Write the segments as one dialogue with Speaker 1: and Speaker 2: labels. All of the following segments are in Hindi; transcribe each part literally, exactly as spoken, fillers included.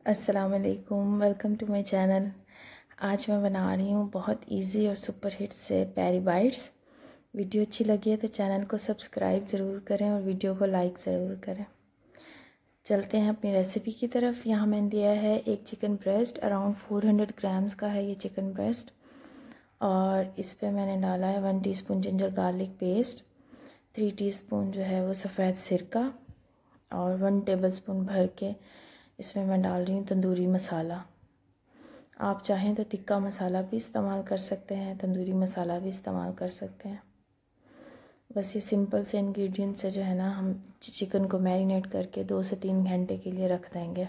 Speaker 1: अस्सलाम वालेकुम, वेलकम टू माय चैनल। आज मैं बना रही हूँ बहुत इजी और सुपर हिट से पेरी बाइट्स। वीडियो अच्छी लगी है तो चैनल को सब्सक्राइब ज़रूर करें और वीडियो को लाइक ज़रूर करें। चलते हैं अपनी रेसिपी की तरफ। यहाँ मैंने लिया है एक chicken breast, around four hundred grams का है ये चिकन ब्रेस्ट। और इस पर मैंने डाला है one teaspoon ginger garlic paste, three teaspoon जो है वो सफ़ेद सिरका, और वन टेबलस्पून भर के इसमें मैं डाल रही हूँ तंदूरी मसाला। आप चाहें तो तिक्का मसाला भी इस्तेमाल कर सकते हैं, तंदूरी मसाला भी इस्तेमाल कर सकते हैं। बस ये सिंपल से इंग्रेडिएंट से जो है ना हम चिकन को मैरिनेट करके दो से तीन घंटे के लिए रख देंगे।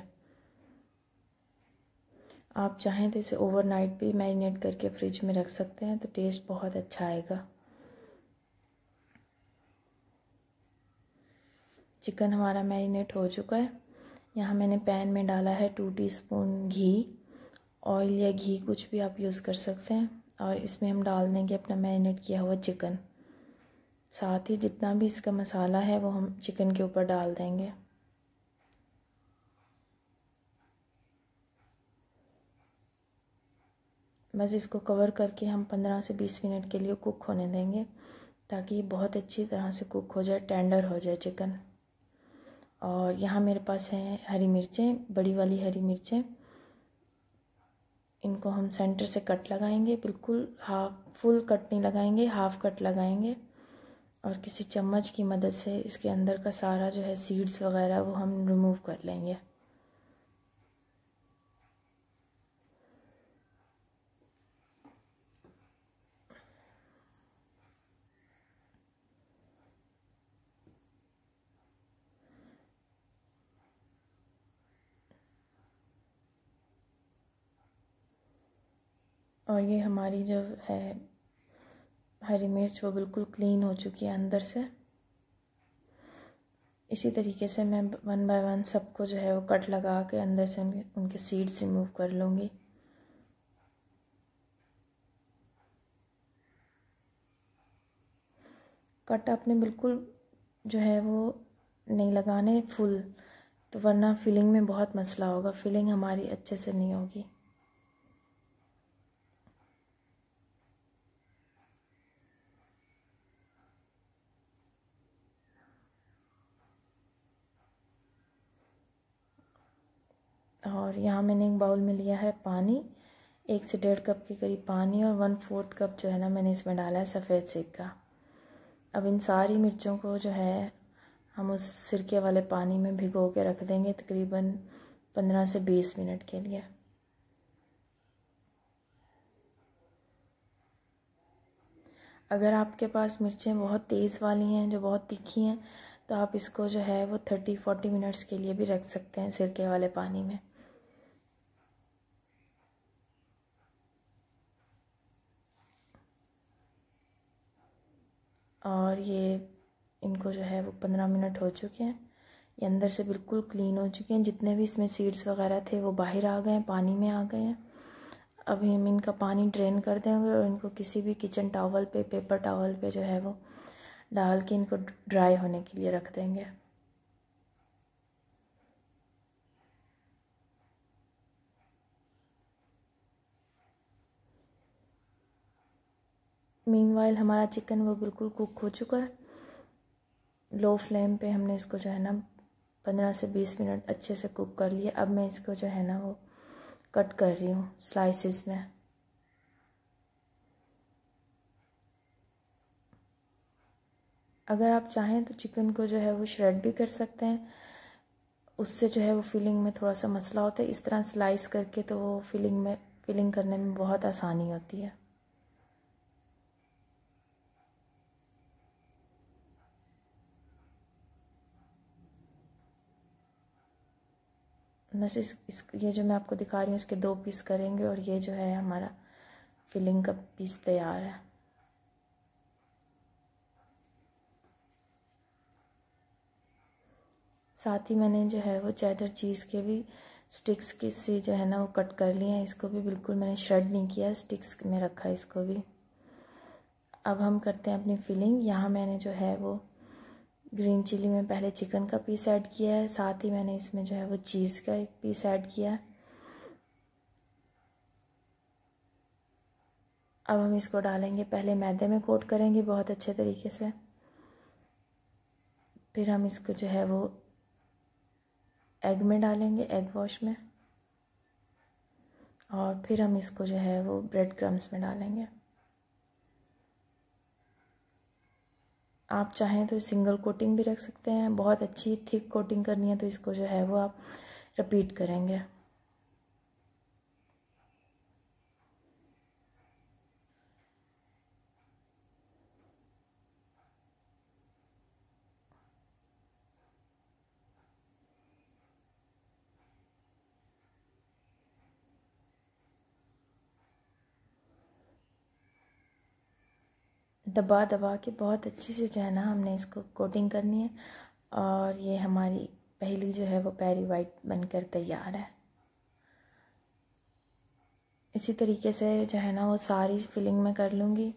Speaker 1: आप चाहें तो इसे ओवरनाइट भी मैरिनेट करके फ्रिज में रख सकते हैं, तो टेस्ट बहुत अच्छा आएगा। चिकन हमारा मैरिनेट हो चुका है। यहाँ मैंने पैन में डाला है टू टीस्पून घी, ऑयल या घी कुछ भी आप यूज़ कर सकते हैं। और इसमें हम डाल देंगे अपना मैरिनेट किया हुआ चिकन। साथ ही जितना भी इसका मसाला है वो हम चिकन के ऊपर डाल देंगे। बस इसको कवर करके हम पंद्रह से बीस मिनट के लिए कुक होने देंगे, ताकि ये बहुत अच्छी तरह से कुक हो जाए, टेंडर हो जाए चिकन। और यहाँ मेरे पास हैं हरी मिर्चें, बड़ी वाली हरी मिर्चें। इनको हम सेंटर से कट लगाएंगे, बिल्कुल हाफ फुल कट नहीं लगाएंगे, हाफ कट लगाएंगे। और किसी चम्मच की मदद से इसके अंदर का सारा जो है सीड्स वगैरह वो हम रिमूव कर लेंगे। और ये हमारी जो है हरी मिर्च वो बिल्कुल क्लीन हो चुकी है अंदर से। इसी तरीके से मैं वन बाय वन सबको जो है वो कट लगा के अंदर से उनके उनके सीड्स रिमूव कर लूँगी। कट आपने बिल्कुल जो है वो नहीं लगाने फुल, तो वरना फिलिंग में बहुत मसला होगा, फिलिंग हमारी अच्छे से नहीं होगी। और यहाँ मैंने एक बाउल में लिया है पानी, एक से डेढ़ कप के करीब पानी, और वन फोर्थ कप जो है ना मैंने इसमें डाला है सफ़ेद सिरका। अब इन सारी मिर्चों को जो है हम उस सिरके वाले पानी में भिगो के रख देंगे तकरीबन पंद्रह से बीस मिनट के लिए। अगर आपके पास मिर्चें बहुत तेज़ वाली हैं, जो बहुत तीखी हैं, तो आप इसको जो है वो थर्टी फोर्टी मिनट्स के लिए भी रख सकते हैं सिरके वाले पानी में। और ये इनको जो है वो पंद्रह मिनट हो चुके हैं, ये अंदर से बिल्कुल क्लीन हो चुके हैं। जितने भी इसमें सीड्स वगैरह थे वो बाहर आ गए हैं, पानी में आ गए हैं। अभी हम इनका पानी ड्रेन कर देंगे और इनको किसी भी किचन टॉवल पे, पेपर टॉवल पे जो है वो डाल के इनको ड्राई होने के लिए रख देंगे। मीनवाइल हमारा चिकन वो बिल्कुल कुक हो चुका है। लो फ्लेम पे हमने इसको जो है ना पंद्रह से बीस मिनट अच्छे से कुक कर लिया। अब मैं इसको जो है ना वो कट कर रही हूँ स्लाइसिस में। अगर आप चाहें तो चिकन को जो है वो श्रेड भी कर सकते हैं, उससे जो है वो फिलिंग में थोड़ा सा मसला होता है। इस तरह स्लाइस करके तो वो फिलिंग में फिलिंग करने में बहुत आसानी होती है। बस इस, इस ये जो मैं आपको दिखा रही हूँ इसके दो पीस करेंगे, और ये जो है हमारा फिलिंग का पीस तैयार है। साथ ही मैंने जो है वो चेडर चीज़ के भी स्टिक्स की से जो है ना वो कट कर लिए हैं। इसको भी बिल्कुल मैंने श्रेड नहीं किया, स्टिक्स में रखा है इसको भी। अब हम करते हैं अपनी फिलिंग। यहाँ मैंने जो है वो ग्रीन चिली में पहले चिकन का पीस ऐड किया है, साथ ही मैंने इसमें जो है वो चीज़ का एक पीस ऐड किया है। अब हम इसको डालेंगे, पहले मैदे में कोट करेंगे बहुत अच्छे तरीके से, फिर हम इसको जो है वो एग में डालेंगे, एग वॉश में, और फिर हम इसको जो है वो ब्रेड क्रम्स में डालेंगे। आप चाहें तो सिंगल कोटिंग भी रख सकते हैं, बहुत अच्छी थिक कोटिंग करनी है तो इसको जो है वो आप रिपीट करेंगे। दबा दबा के बहुत अच्छी से जो है ना हमने इसको कोटिंग करनी है, और ये हमारी पहली जो है वो पैरी वाइट बनकर तैयार है। इसी तरीके से जो है ना वो सारी फिलिंग में कर लूँगी।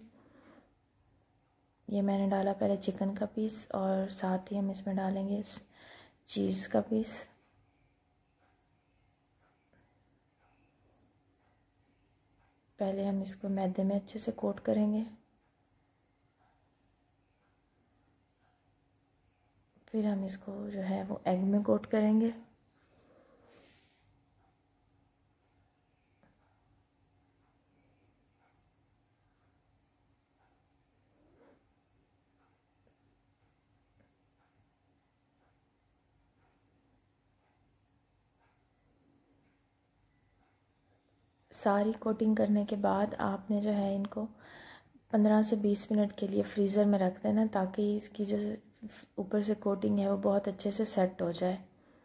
Speaker 1: ये मैंने डाला पहले चिकन का पीस, और साथ ही हम इसमें डालेंगे चीज़ का पीस। पहले हम इसको मैदे में अच्छे से कोट करेंगे, फिर हम इसको जो है वो एग में कोट करेंगे। सारी कोटिंग करने के बाद आपने जो है इनको पंद्रह से बीस मिनट के लिए फ्रीज़र में रख देना, ताकि इसकी जो ऊपर से कोटिंग है वो बहुत अच्छे से सेट हो जाए।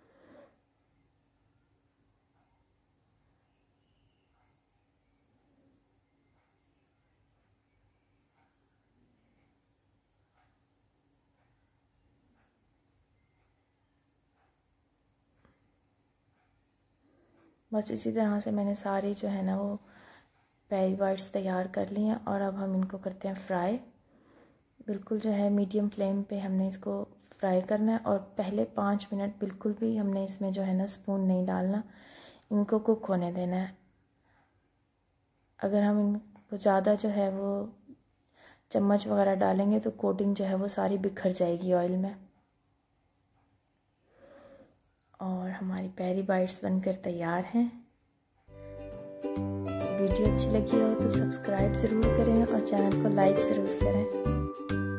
Speaker 1: बस इसी तरह से मैंने सारी जो है ना वो पैरी बाइट्स तैयार कर ली हैं, और अब हम इनको करते हैं फ्राई। बिल्कुल जो है मीडियम फ्लेम पे हमने इसको फ्राई करना है, और पहले पाँच मिनट बिल्कुल भी हमने इसमें जो है ना स्पून नहीं डालना, इनको कुक होने देना है। अगर हम इनको ज़्यादा जो है वो चम्मच वगैरह डालेंगे तो कोटिंग जो है वो सारी बिखर जाएगी ऑयल में। और हमारी पैरी बाइट्स बनकर तैयार हैं। वीडियो अच्छी लगी हो तो सब्सक्राइब ज़रूर करें और चैनल को लाइक ज़रूर करें।